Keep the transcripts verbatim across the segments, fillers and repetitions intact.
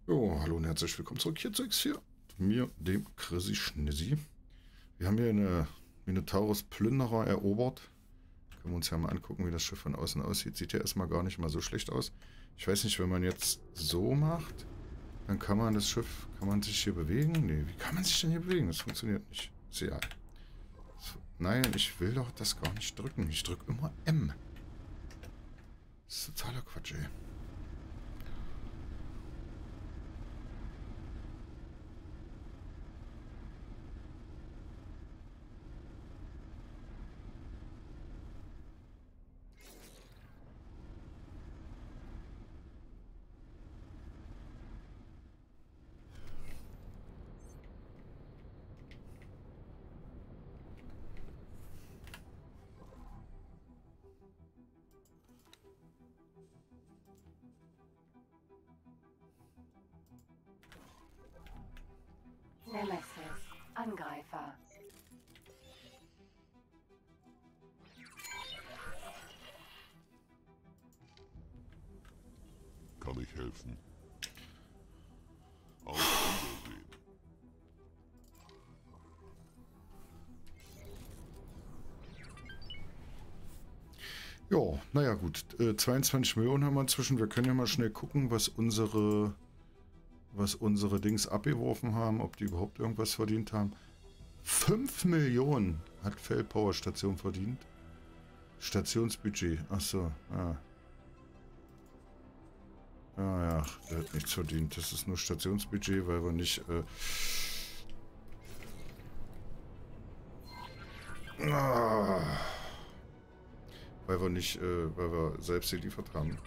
Jo, hallo und herzlich willkommen zurück hier zu X vier. Mir, dem Chrissy Schnissi. Wir haben hier eine Minotaurus-Plünderer erobert. Können wir uns ja mal angucken, wie das Schiff von außen aussieht. Sieht ja erstmal gar nicht mal so schlecht aus. Ich weiß nicht, wenn man jetzt so macht, dann kann man das Schiff, kann man sich hier bewegen? Nee, wie kann man sich denn hier bewegen? Das funktioniert nicht. Sehr. So, nein, ich will doch das gar nicht drücken. Ich drücke immer M. Das ist totaler Quatsch, ey. Nemesis, Angreifer. Kann ich helfen? Auf Wiedersehen. Ja, naja gut. Äh, zweiundzwanzig Millionen haben wir inzwischen. Wir können ja mal schnell gucken, was unsere, was unsere Dings abgeworfen haben, ob die überhaupt irgendwas verdient haben. fünf Millionen hat Feldpower Station verdient. Stationsbudget. Achso, ah. Ah ja, der hat nichts verdient. Das ist nur Stationsbudget, weil wir nicht... Äh ah, weil wir nicht, äh, weil wir selbst geliefert haben.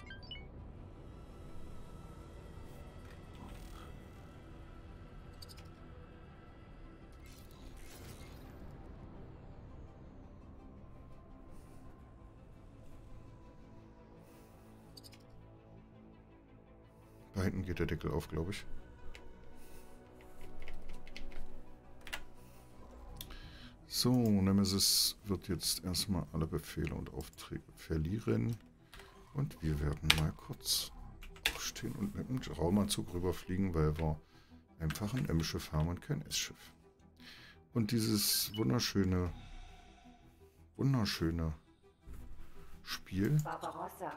Da hinten geht der Deckel auf, glaube ich. So, Nemesis wird jetzt erstmal alle Befehle und Aufträge verlieren. Und wir werden mal kurz aufstehen und mit dem Raumanzug rüberfliegen, weil wir einfach ein M-Schiff haben und kein S-Schiff. Und dieses wunderschöne, wunderschöne Spiel Barbarossa.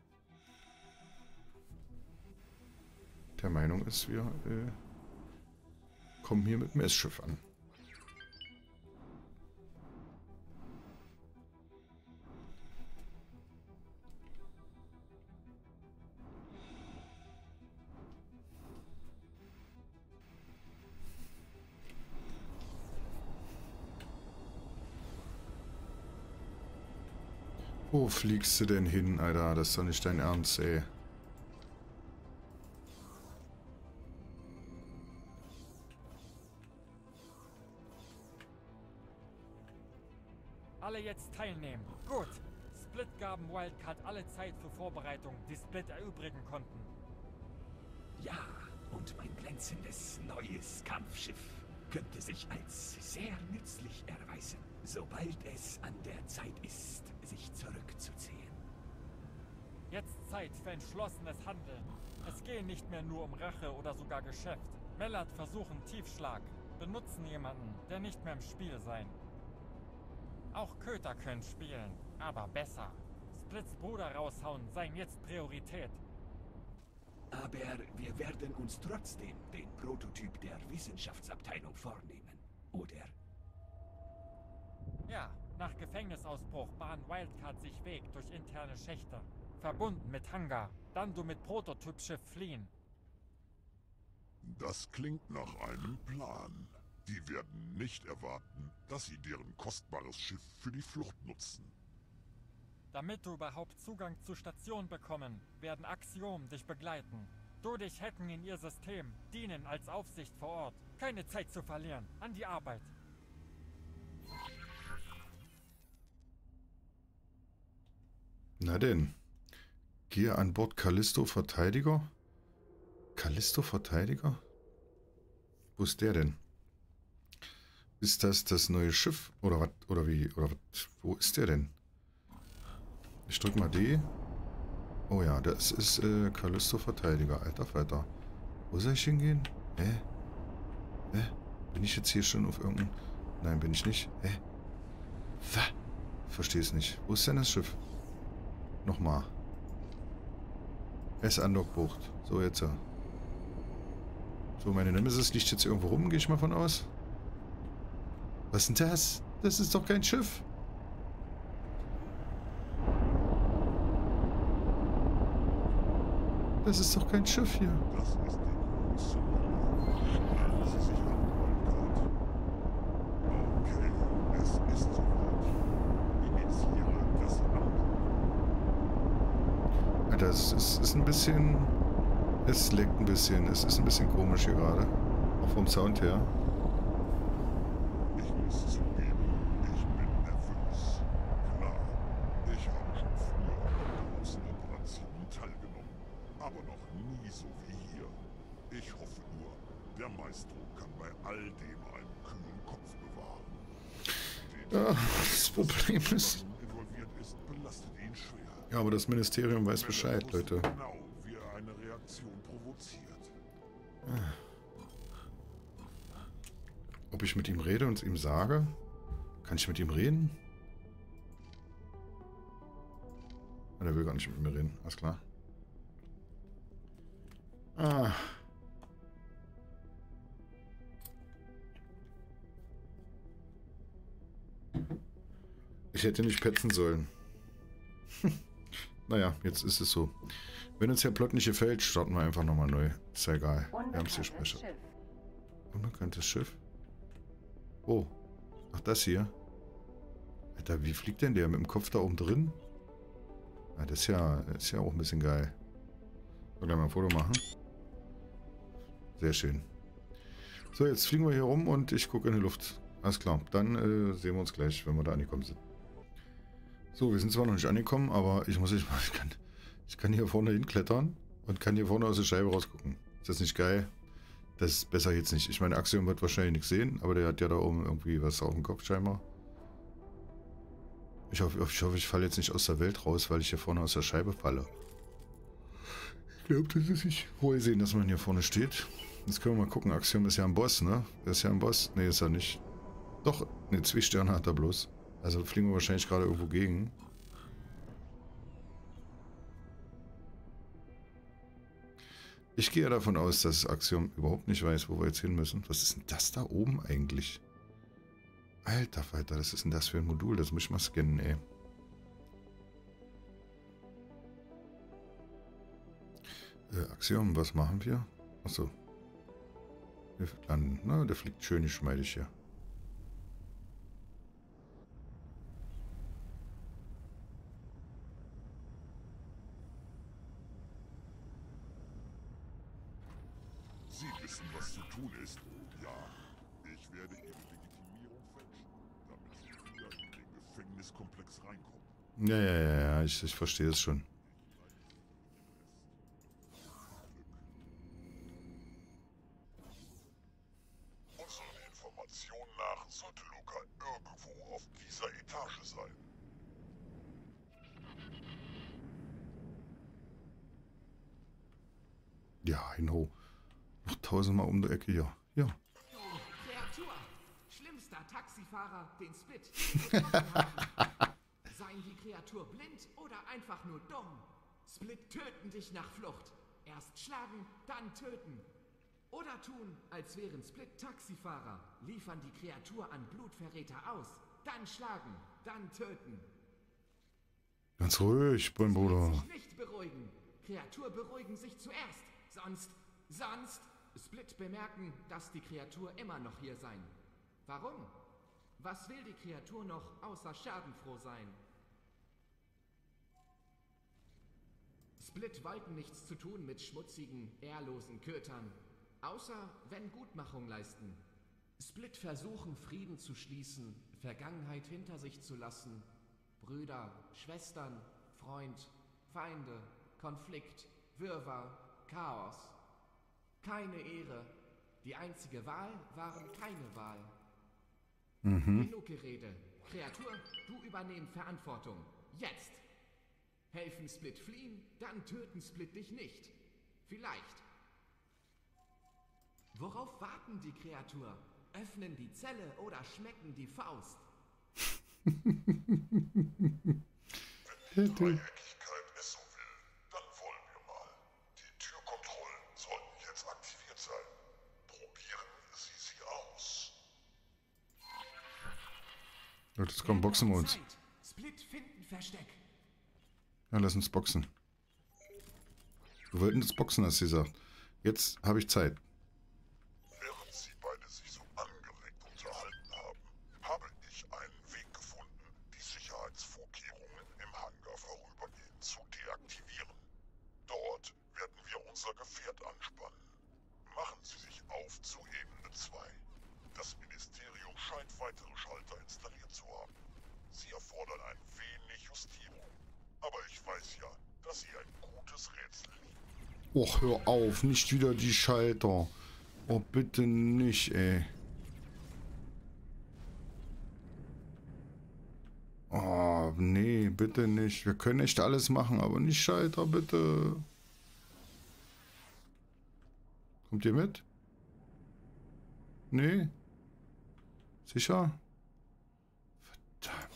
der Meinung ist, wir äh, kommen hier mit dem S-Schiff an. Wo fliegst du denn hin, Alter? Das ist doch nicht dein Ernst, ey. Alle jetzt teilnehmen. Gut. Split gaben Wildcard alle Zeit für Vorbereitung, die Split erübrigen konnten. Ja, und mein glänzendes neues Kampfschiff könnte sich als sehr nützlich erweisen, sobald es an der Zeit ist, sich zurückzuziehen. Jetzt Zeit für entschlossenes Handeln. Es geht nicht mehr nur um Rache oder sogar Geschäft. Mellert versuchen Tiefschlag. Benutzen jemanden, der nicht mehr im Spiel sein. Auch Köter können spielen, aber besser. Splits Bruder raushauen seien jetzt Priorität. Aber wir werden uns trotzdem den Prototyp der Wissenschaftsabteilung vornehmen, oder? Ja, nach Gefängnisausbruch bahnt Wildcard sich Weg durch interne Schächte. Verbunden mit Hangar, dann du mit Prototypschiff fliehen. Das klingt nach einem Plan. Die werden nicht erwarten, dass sie deren kostbares Schiff für die Flucht nutzen. Damit du überhaupt Zugang zur Station bekommen, werden Axiom dich begleiten. Du dich hacken in ihr System, dienen als Aufsicht vor Ort. Keine Zeit zu verlieren, an die Arbeit. Na denn. Gehe an Bord Callisto Verteidiger. Callisto Verteidiger? Wo ist der denn? Ist das das neue Schiff? Oder was? Oder wie? Oder was? Wo ist der denn? Ich drück mal D. Oh ja, das ist äh, Callisto Verteidiger. Alter Falter. Wo soll ich hingehen? Hä? Hä? Bin ich jetzt hier schon auf irgendeinem... Nein, bin ich nicht. Hä? Was? Verstehe es nicht. Wo ist denn das Schiff? Nochmal. S-Andockbucht. So, jetzt. So, meine Nemesis liegt jetzt irgendwo rum, gehe ich mal von aus. Was ist denn das? Das ist doch kein Schiff. Das ist doch kein Schiff hier. Das ist die große Nummer. Schnallen Sie sich an, Wildcard. Okay, es ist soweit. Initiiere das Andocken. Alter, es ist, ist ein bisschen... Es leckt ein bisschen. Es ist ein bisschen komisch hier gerade. Auch vom Sound her. Ich muss zugeben, ich bin nervös. Klar, ich habe schon früher an großen Operationen teilgenommen, aber noch nie so wie hier. Ich hoffe nur, der Maestro kann bei all dem einen kühlen Kopf bewahren. Ja, das Problem ist... Involviert ist, belastet ihn schwer. Ja, aber das Ministerium weiß Bescheid, Leute. Genau, wie er eine Reaktion provoziert. Ob ich mit ihm rede und es ihm sage? Kann ich mit ihm reden? Ah, der will gar nicht mit mir reden. Alles klar. Ah. Ich hätte nicht petzen sollen. Naja, jetzt ist es so. Wenn uns der Plot nicht gefällt, starten wir einfach nochmal neu. Ist ja egal. Wir haben es gespeichert. Unbekanntes Schiff? Oh. Ach, das hier. Alter, wie fliegt denn der? Mit dem Kopf da oben drin? Ja, das ist ja, das ist ja auch ein bisschen geil. Soll gleich mal ein Foto machen? Sehr schön. So, jetzt fliegen wir hier rum und ich gucke in die Luft. Alles klar. Dann äh, sehen wir uns gleich, wenn wir da angekommen sind. So, wir sind zwar noch nicht angekommen, aber ich muss nicht mal... Ich kann, ich kann hier vorne hinklettern und kann hier vorne aus der Scheibe rausgucken. Ist das nicht geil? Das ist besser jetzt nicht. Ich meine, Axiom wird wahrscheinlich nichts sehen, aber der hat ja da oben irgendwie was auf dem Kopf scheinbar. Ich hoffe, ich, hoffe, ich falle jetzt nicht aus der Welt raus, weil ich hier vorne aus der Scheibe falle. Ich glaube, das ist nicht vorgesehen, dass man hier vorne steht. Jetzt können wir mal gucken. Axiom ist ja ein Boss, ne? Der ist ja ein Boss. Ne, ist er nicht. Doch, ne, zwei Sterne hat er bloß. Also fliegen wir wahrscheinlich gerade irgendwo gegen. Ich gehe davon aus, dass Axiom überhaupt nicht weiß, wo wir jetzt hin müssen. Was ist denn das da oben eigentlich? Alter Falter, was ist denn das für ein Modul? Das muss ich mal scannen, ey. Äh, Axiom, was machen wir? Achso. Wir landen. Na, der fliegt schön geschmeidig hier. Sie wissen, was zu tun ist. Ja, ich werde Ihre Legitimierung fälschen, damit Sie wieder in den Gefängniskomplex reinkommen. Ja, ja, ja, ja, ich, ich verstehe es schon. Unseren Informationen nach sollte Luca irgendwo auf dieser Etage sein. Ja, Hinho. Noch tausendmal um die Ecke hier. Ja. Du Kreatur! Schlimmster Taxifahrer, den Split gefunden haben. Seien die Kreatur blind oder einfach nur dumm? Split töten dich nach Flucht. Erst schlagen, dann töten. Oder tun, als wären Split Taxifahrer. Liefern die Kreatur an Blutverräter aus. Dann schlagen, dann töten. Ganz ruhig, mein Bruder. Sich nicht beruhigen. Kreatur beruhigen sich zuerst. Sonst, sonst... Split bemerken, dass die Kreatur immer noch hier sein. Warum? Was will die Kreatur noch außer schadenfroh sein? Split wollten nichts zu tun mit schmutzigen, ehrlosen Kötern. Außer wenn Gutmachung leisten. Split versuchen, Frieden zu schließen, Vergangenheit hinter sich zu lassen. Brüder, Schwestern, Freund, Feinde, Konflikt, Wirrwarr, Chaos. Keine Ehre. Die einzige Wahl waren keine Wahl. Mhm. Genug Gerede. Kreatur, du übernehmen Verantwortung. Jetzt. Helfen Split fliehen, dann töten Split dich nicht. Vielleicht. Worauf warten die Kreatur? Öffnen die Zelle oder schmecken die Faust? Wenn die Dreieckigkeit es so will, dann wollen wir mal. Die Türkontrollen sollten jetzt aktiviert sein. Probieren Sie sie aus. Jetzt kommen, boxen wir uns. Split finden Versteck. Ja, lass uns boxen. Wir wollten das Boxen, hast du gesagt. Jetzt habe ich Zeit. Während Sie beide sich so angeregt unterhalten haben, habe ich einen Weg gefunden, die Sicherheitsvorkehrungen im Hangar vorübergehend zu deaktivieren. Dort werden wir unser Gefährt anspannen. Machen Sie sich auf zu Ebene zwei. Das Ministerium scheint weitere Schalter installiert zu haben. Sie erfordern ein wenig Justierung. Aber ich weiß ja, dass Sie ein gutes Rätsel lieben. Och, hör auf, nicht wieder die Schalter. Oh, bitte nicht, ey. Oh, nee, bitte nicht. Wir können echt alles machen, aber nicht Schalter, bitte. Kommt ihr mit? Nee? Sicher? Verdammt.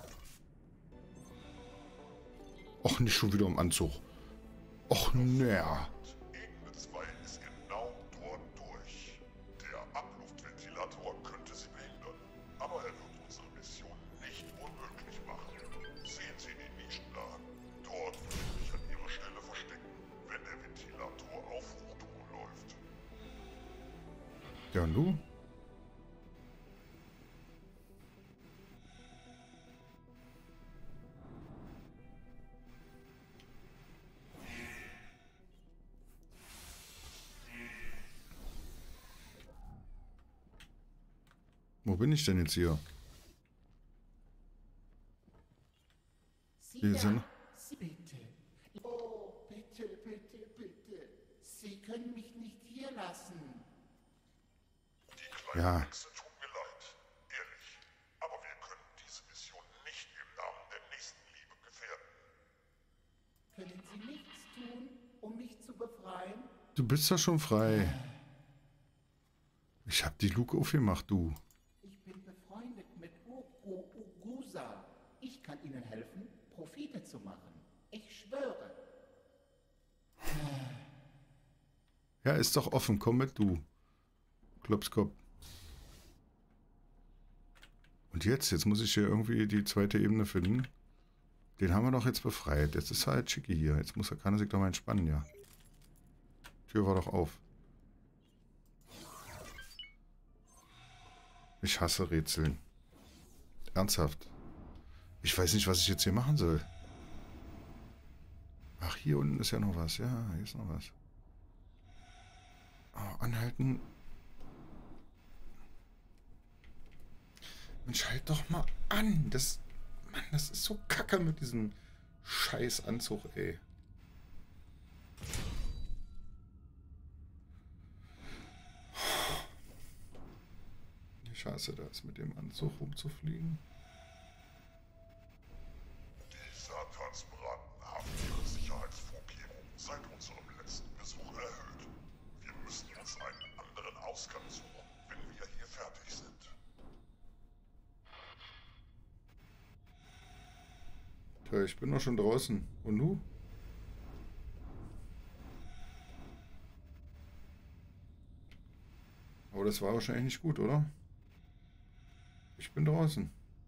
Och, nicht schon wieder im Anzug. Och, naja. Ebene zwei ist genau dort durch. Der Abluftventilator könnte Sie behindern, aber er wird unsere Mission nicht unmöglich machen. Sehen Sie die Nischen da. Dort würde ich mich an Ihrer Stelle verstecken, wenn der Ventilator auf Hochtouren läuft. Ja, und du? Wo bin ich denn jetzt hier? Sie Hier da, sind- Sie bitte. Oh, bitte, bitte, bitte. Sie können mich nicht hier lassen. Die kleine Ja. Hexe tut mir leid, ehrlich. Aber wir können diese Mission nicht im Namen der Nächstenliebe gefährden. Können Sie nichts tun, um mich zu befreien? Du bist ja schon frei. Ich hab die Luke aufgemacht, du. Ich bin befreundet mit Ugu Ugusa. Ich kann Ihnen helfen, Profite zu machen. Ich schwöre. Ja, ist doch offen. Komm mit, du. Klopskopf. Und jetzt? Jetzt muss ich hier irgendwie die zweite Ebene finden. Den haben wir doch jetzt befreit. Jetzt ist halt schicki hier. Jetzt muss er, kann er sich doch mal entspannen, ja. Tür war doch auf. Ich hasse Rätseln. Ernsthaft. Ich weiß nicht, was ich jetzt hier machen soll. Ach, hier unten ist ja noch was. Ja, hier ist noch was. Oh, anhalten. Mensch, halt doch mal an. Das, Mann, das ist so kacke mit diesem scheiß Anzug, ey. Ich hasse das, mit dem Anzug rumzufliegen. Die Satansbraten haben ihre Sicherheitsvorkehrungen seit unserem letzten Besuch erhöht. Wir müssen uns einen anderen Ausgang suchen, wenn wir hier fertig sind. Tja, ich bin doch schon draußen. Und du? Aber das war wahrscheinlich nicht gut, oder? Ich bin draußen.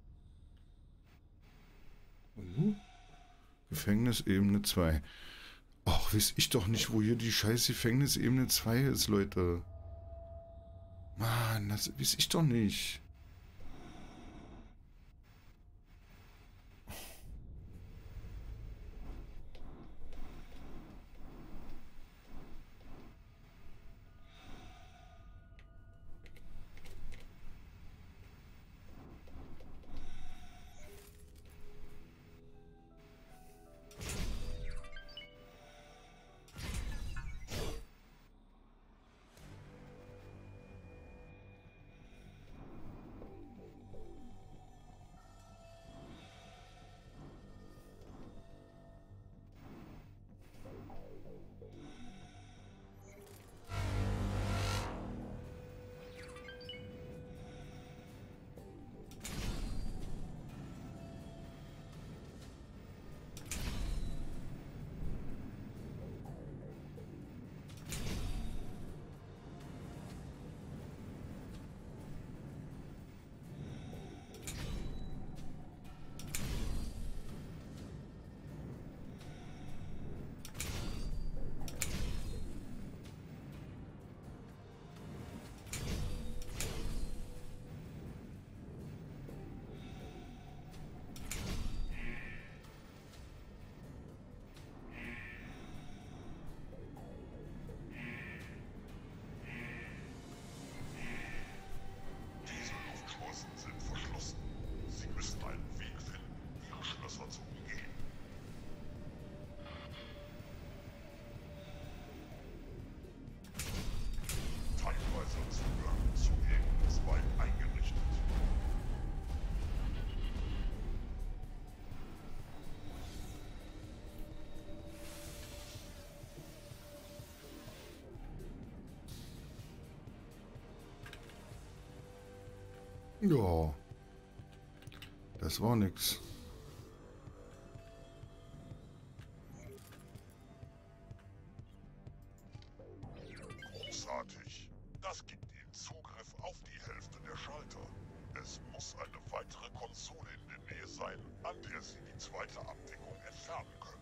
Und du? Gefängnisebene zwei. Ach, weiß ich doch nicht, wo hier die scheiß Gefängnisebene zwei ist, Leute. Mann, das weiß ich doch nicht. Ja. Das war nix. Großartig. Das gibt Ihnen Zugriff auf die Hälfte der Schalter. Es muss eine weitere Konsole in der Nähe sein, an der Sie die zweite Abdeckung entfernen können.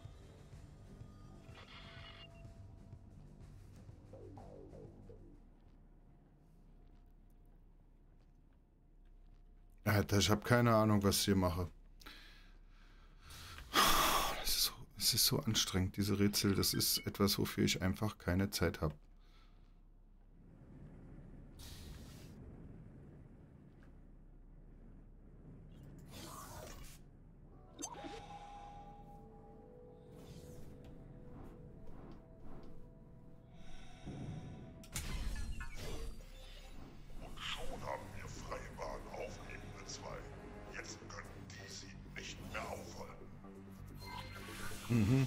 Alter, ich habe keine Ahnung, was ich hier mache. Das ist so, es ist so anstrengend, diese Rätsel. Das ist etwas, wofür ich einfach keine Zeit habe. Und schon haben wir freie Bahn auf Ebene zwei. Jetzt können die Sie nicht mehr aufhalten. Mhm.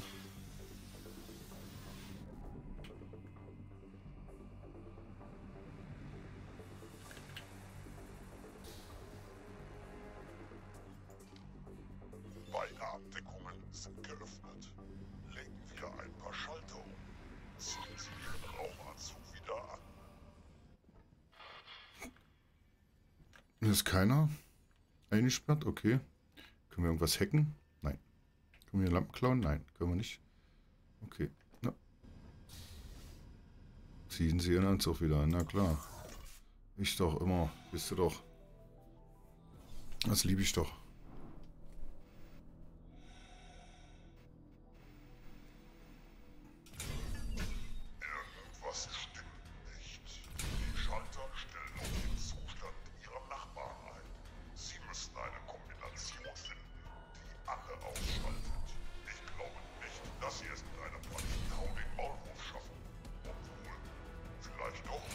Beide Abdeckungen sind geöffnet. Legen wir ein paar Schalter um. Ziehen Sie Ihren Raumanzug wieder an. Hier ist keiner eingesperrt, okay. Können wir irgendwas hacken? Nein. Können wir Lampen klauen? Nein, können wir nicht. Okay. Na. Ziehen Sie Ihren Anzug wieder an, na klar. Ich doch immer, wisst ihr doch. Das liebe ich doch. Irgendwas stimmt nicht. Die Schalter stellen auf den Zustand Ihrer Nachbarn ein. Sie müssen eine Kombination finden, die alle ausschaltet. Ich glaube nicht, dass Sie es mit einer Panzerhau den Maulwurf schaffen. Obwohl, vielleicht doch.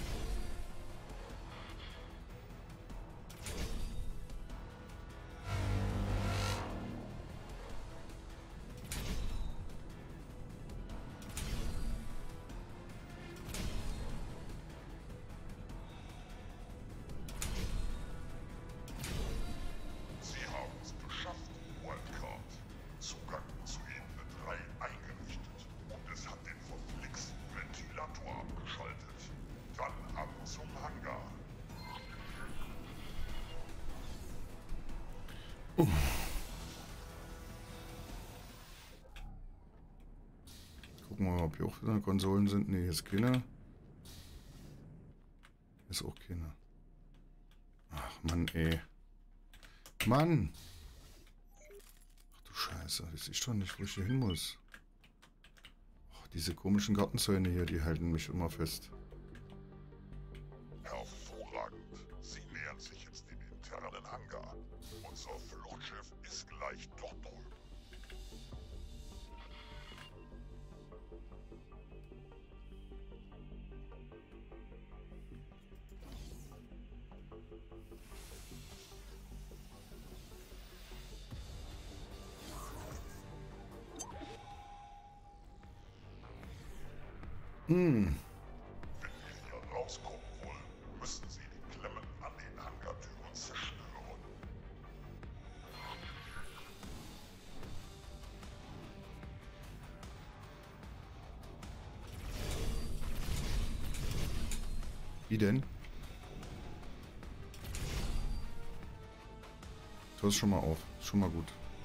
Sie haben es geschafft, Wildcard. Zugang zu Ebene drei eingerichtet. Und es hat den verflixten Ventilator abgeschaltet. Dann ab zum Hangar. Gucken wir mal, ob hier auch wieder Konsolen sind. Ne, hier ist keine. Hier ist auch keine. Ach Mann, ey. Mann! Ach du Scheiße, weiß ich doch nicht, wo ich hier hin muss. Ach, diese komischen Gartenzäune hier, die halten mich immer fest. Hervorragend. Sie nähern sich jetzt dem internen Hangar. Unser Fluchtschiff ist gleich dort drüben. Hm. Wenn wir hier rauskommen wollen, müssen Sie die Klemmen an den Hangartüren zerstören. Wie denn? Du hast schon mal auf. Schon mal gut.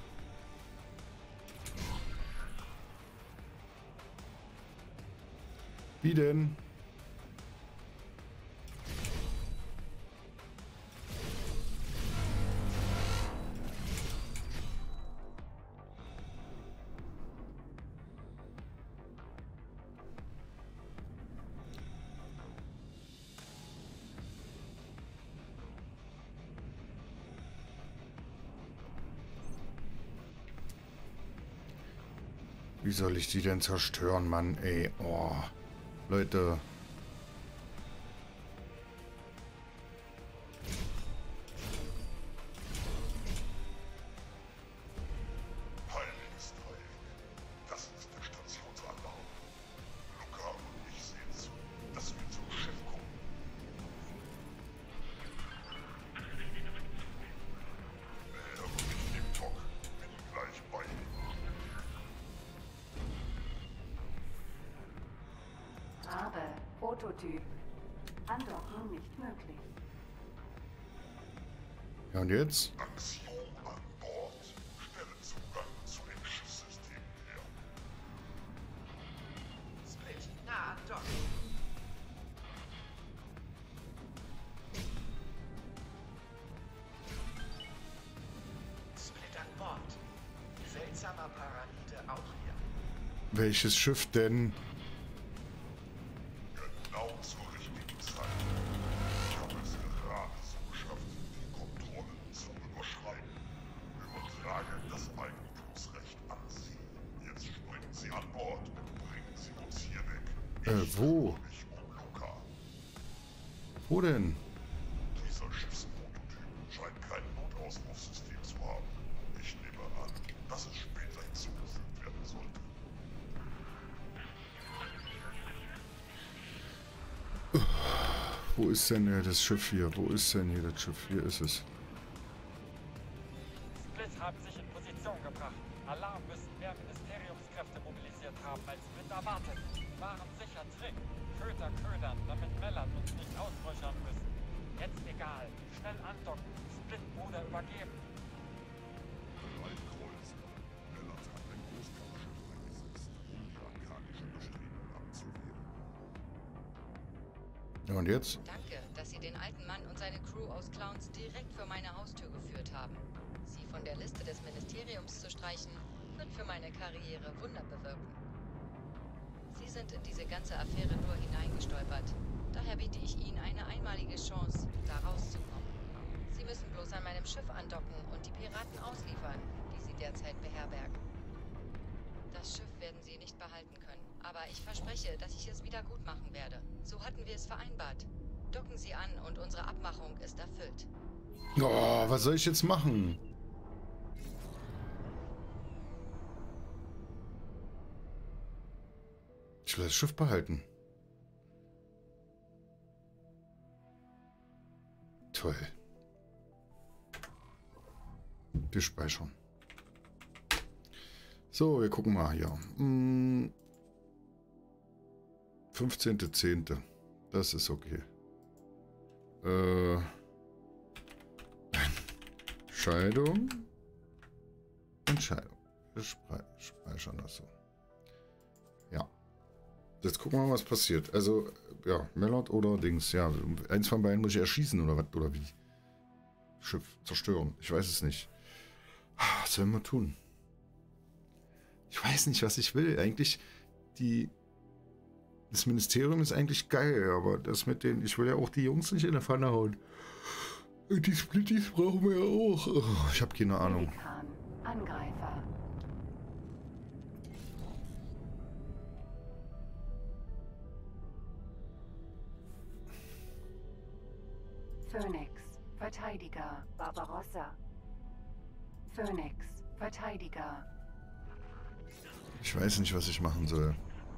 Wie denn? Wie soll ich die denn zerstören, Mann, ey? Oh, Leute. Heiliges Dreieck. Das ist der Stationsalarm. Luca und ich sehen zu, dass wir zum Schiff kommen. Prototyp. Andocken nicht möglich. Ja, und jetzt? Aktion an Bord. Stelle Zugang zu den Schiffssystemen her. Split, nah an Dock. Split an Bord. Seltsamer Parasite auch hier. Welches Schiff denn? Genau zur richtigen Zeit. Ich habe es gerade so geschafft, die Kontrollen zu überschreiten. Übertrage das Eigentumsrecht an Sie. Jetzt springen Sie an Bord und bringen Sie uns hier weg. Äh, wo? Ich kümmere mich um Luca. Wo denn? Dieser Schiffsprototyp scheint kein Notauswurfsystem zu haben. Ich nehme an, dass es später hinzugefügt werden sollte. Wo ist denn äh, das Schiff hier? Wo ist denn hier das Schiff? Hier ist es. Split haben sich in Position gebracht. Alarm müssen mehr Ministeriumskräfte mobilisiert haben, als Split erwartet. Waren sicher Trick. Köter ködern, damit Mellert uns nicht ausräuchern müssen. Jetzt egal. Schnell andocken. Split Bruder übergeben. Drei Kreuzer. Mellert hat ein Großkampfschiff eingesetzt, um die arkanischen Bestrebungen abzuwehren. Ja, und jetzt? Danke, dass Sie den alten Mann und seine Crew aus Clowns direkt vor meine Haustür geführt haben. Sie von der Liste des Ministeriums zu streichen, wird für meine Karriere Wunder bewirken. Sie sind in diese ganze Affäre nur hineingestolpert. Daher biete ich Ihnen eine einmalige Chance, da rauszukommen. Sie müssen bloß an meinem Schiff andocken und die Piraten ausliefern, die Sie derzeit beherbergen. Das Schiff werden Sie nicht behalten können, aber ich verspreche, dass ich es wieder gut machen werde. So hatten wir es vereinbart. Docken Sie an und unsere Abmachung ist erfüllt. Oh, was soll ich jetzt machen? Ich will das Schiff behalten. Toll. Wir speichern. So, wir gucken mal hier. Hm. fünfzehnter zehnter Das ist okay. Äh. Entscheidung. Entscheidung. Wir speichern das so. Ja. Jetzt gucken wir mal, was passiert. Also, ja, Mellert oder Dings. Ja, eins von beiden muss ich erschießen oder was? Oder wie? Schiff zerstören. Ich weiß es nicht. Was sollen wir tun? Ich weiß nicht, was ich will. Eigentlich, die... Das Ministerium ist eigentlich geil, aber das mit den... Ich will ja auch die Jungs nicht in der Pfanne hauen. Und die Splitties brauchen wir ja auch. Oh, ich habe keine Ahnung. Pelikan, Angreifer. Phoenix, Verteidiger, Barbarossa. Phoenix, Verteidiger. Ich weiß nicht, was ich machen soll.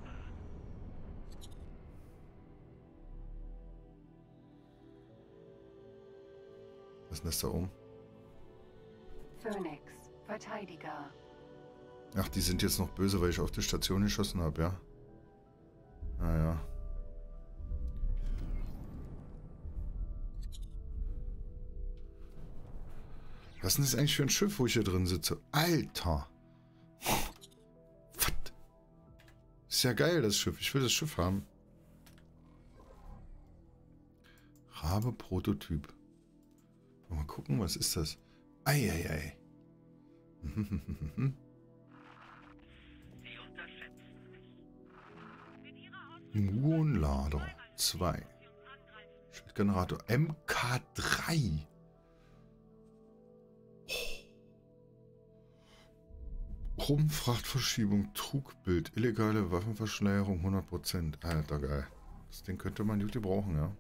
Was ist denn das da oben? Phoenix, Verteidiger. Ach, die sind jetzt noch böse, weil ich auf die Station geschossen habe, ja? Naja. Was ist denn das eigentlich für ein Schiff, wo ich hier drin sitze? Alter! Was? Ist ja geil, das Schiff. Ich will das Schiff haben. Rabe Prototyp. Mal gucken, was ist das? Eieiei. Muonlader zwei. Schildgenerator M K drei. Rumpfrachtverschiebung, Trugbild, illegale Waffenverschleierung hundert Prozent. Alter, geil. Das Ding könnte man gut gebrauchen, ja.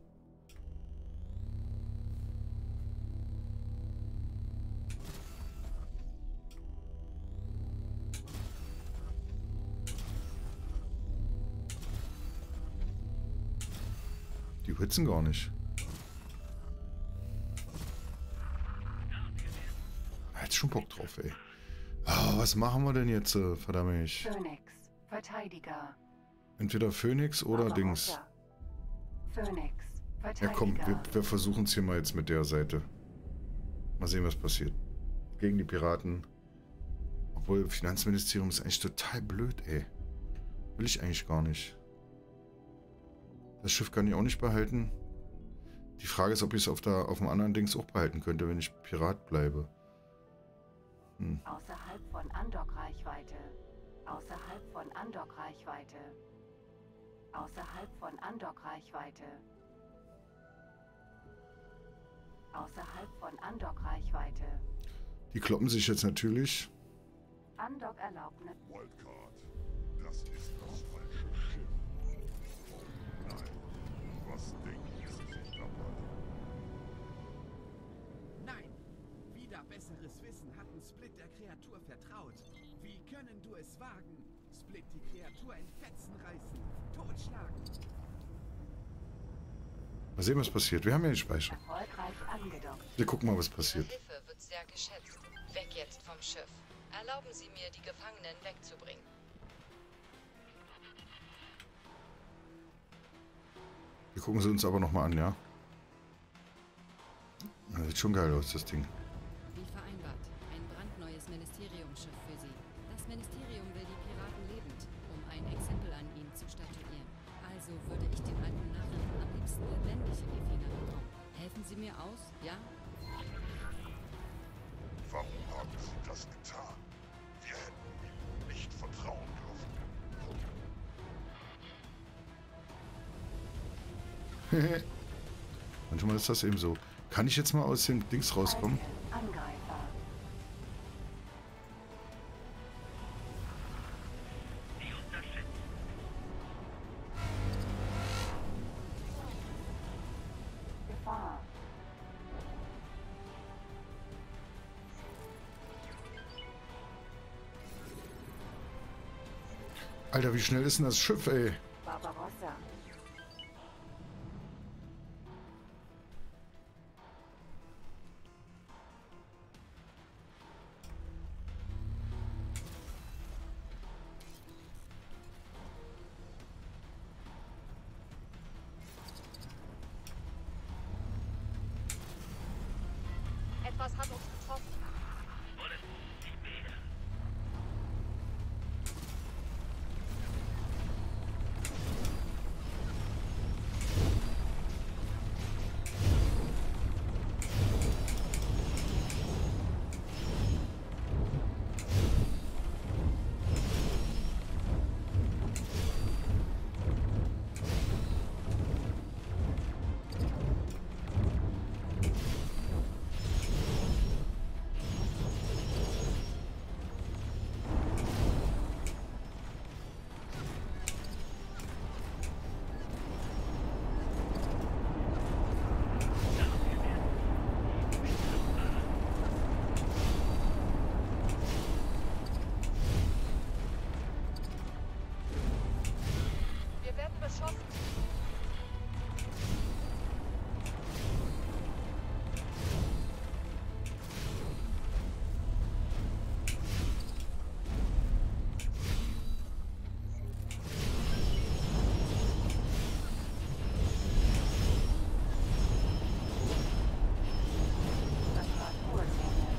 Die hitzen gar nicht. Jetzt schon Bock drauf, ey. Oh, was machen wir denn jetzt, verdammt? Phoenix, Verteidiger. Entweder Phoenix oder Barbarossa. Dings. Phoenix, Ja komm, wir, Verteidiger. wir versuchen es hier mal jetzt mit der Seite. Mal sehen, was passiert. Gegen die Piraten. Obwohl, Finanzministerium ist eigentlich total blöd, ey. Will ich eigentlich gar nicht. Das Schiff kann ich auch nicht behalten. Die Frage ist, ob ich es auf, der, auf dem anderen Dings auch behalten könnte, wenn ich Pirat bleibe. Hm. Außerhalb von Andock-Reichweite. Außerhalb von Andock-Reichweite. Außerhalb von Andock-Reichweite. Außerhalb von Andock-Reichweite. Die kloppen sich jetzt natürlich. Andock-Erlaubnis. Wildcard, das ist das falsche Schiff. Oh nein, was denken Sie sich dabei? Nein! Wider besseres Wissen hatten Split der Kreatur vertraut. Wie können du es wagen? Split die Kreatur in Fetzen reißen, totschlagen. Mal sehen, was passiert. Wir haben ja den Speicher. Erfolgreich angedockt. Wir gucken mal, was Ihre passiert. Hilfe wird sehr geschätzt. Weg jetzt vom Schiff. Erlauben Sie mir, die Gefangenen wegzubringen. Wir gucken sie uns aber nochmal an, ja? Das sieht schon geil aus, das Ding. Wie vereinbart, ein brandneues Ministeriumsschiff für Sie. Das Ministerium will die Piraten lebend, um ein Exempel an ihnen zu statuieren. Also würde ich den alten Narren am liebsten lebendig in die Finger bekommen. Helfen Sie mir aus, ja? Warum haben Sie das getan? Wir hätten Ihnen nicht vertrauen dürfen. Manchmal ist das eben so. Kann ich jetzt mal aus den Dings rauskommen? Angreifer. Gefahr. Alter, wie schnell ist denn das Schiff, ey? Barbarossa. Etwas hat uns getroffen. Wir werden beschossen. Das war Kursende.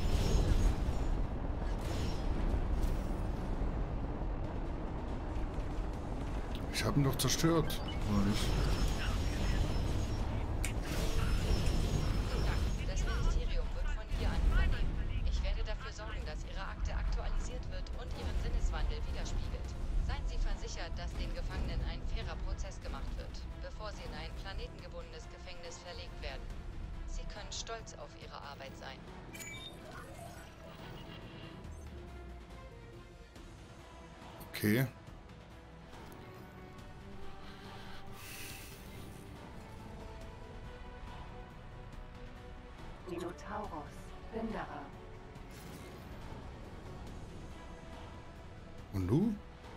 Ich hab ihn doch zerstört. Oder nicht? Das Ministerium wird von hier an übernehmen. Ich werde dafür sorgen, dass Ihre Akte aktualisiert wird und Ihren Sinneswandel widerspiegelt. Seien Sie versichert, dass den Gefangenen ein fairer Prozess gemacht wird, bevor sie in ein planetengebundenes Gefängnis verlegt werden. Sie können stolz auf Ihre Arbeit sein. Okay. Minotaurus. Plünderer. Und du?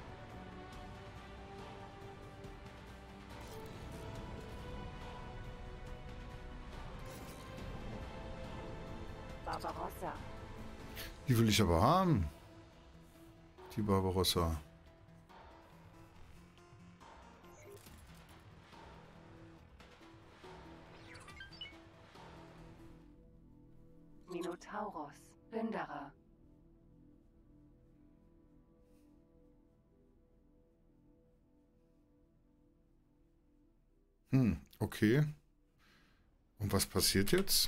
Barbarossa. Die will ich aber haben. Die Barbarossa. Minotaurus, Plünderer. Hm, okay. Und was passiert jetzt?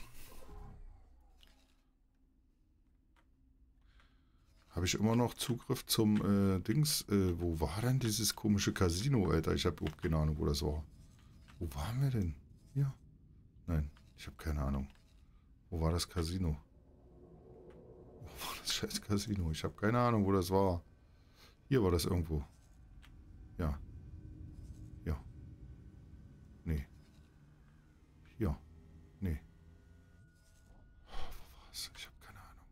Habe ich immer noch Zugriff zum äh, Dings? Äh, wo war denn dieses komische Casino, Alter? Ich habe überhaupt keine Ahnung, wo das war. Wo waren wir denn? Hier? Nein, ich habe keine Ahnung. Wo war das Casino? Wo war das scheiß Casino? Ich habe keine Ahnung, wo das war. Hier war das irgendwo. Ja. Ja. Nee. Hier. Nee. Oh, wo war es? Ich habe keine Ahnung.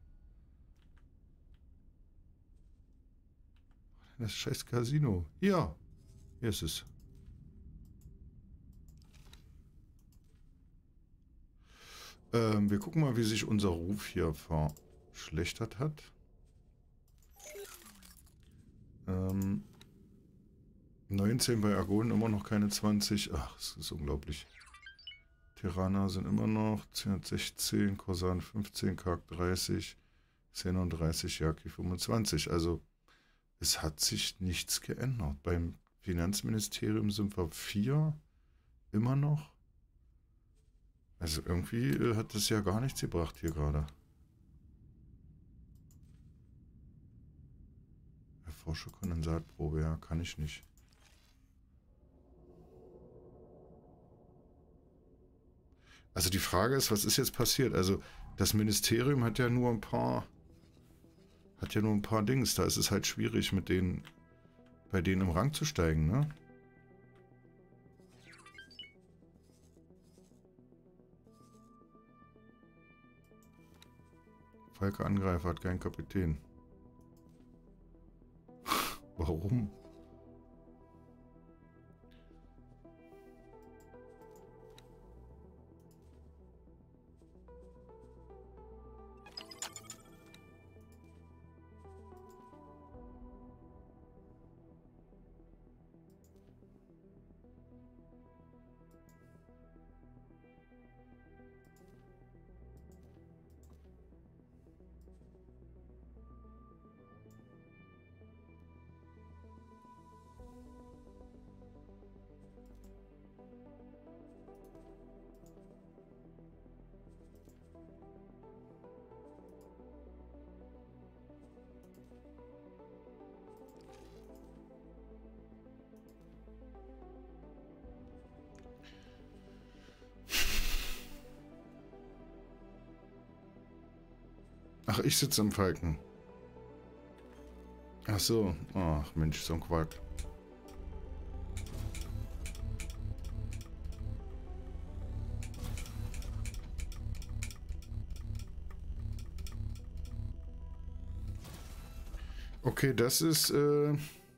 Wo war denn das scheiß Casino? Hier. Hier ist es. Ähm, wir gucken mal, wie sich unser Ruf hier verschlechtert hat. Ähm, neunzehn bei Argonen, immer noch keine zwanzig. Ach, das ist unglaublich. Tirana sind immer noch zweihundertsechzehn, Korsan fünfzehn, Karg dreißig, Xenon dreißig, Yaki fünfundzwanzig. Also es hat sich nichts geändert. Beim Finanzministerium sind wir vier immer noch. Also irgendwie äh, hat das ja gar nichts gebracht hier gerade. Erforsche Kondensatprobe, ja, kann ich nicht. Also die Frage ist, was ist jetzt passiert? Also das Ministerium hat ja nur ein paar, hat ja nur ein paar Dings. Da ist es halt schwierig, mit denen, bei denen im Rang zu steigen, ne? Falke Angreifer hat keinen Kapitän. Warum? Ach, ich sitze im Falken. Ach so. Ach Mensch, so ein Quark. Okay, das ist... Äh,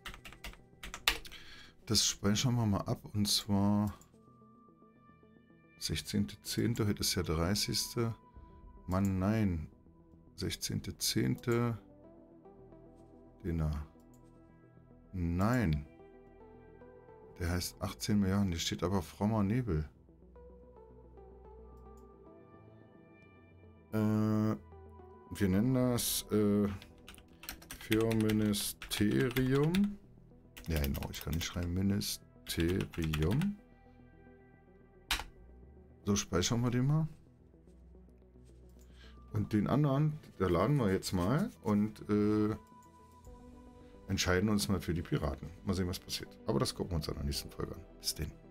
das speichern wir mal ab. Und zwar... sechzehnter zehnter Heute ist ja dreißigster Mann, nein. sechzehnter zehnter Den da. Nein. Der heißt achtzehn Milliarden. Hier steht aber frommer Nebel. Äh, wir nennen das äh, für Ministerium. Ja, genau. Ich kann nicht schreiben Ministerium. So, speichern wir den mal. Und den anderen, da laden wir jetzt mal und äh, entscheiden uns mal für die Piraten. Mal sehen, was passiert. Aber das gucken wir uns in der nächsten Folge an. Bis denn.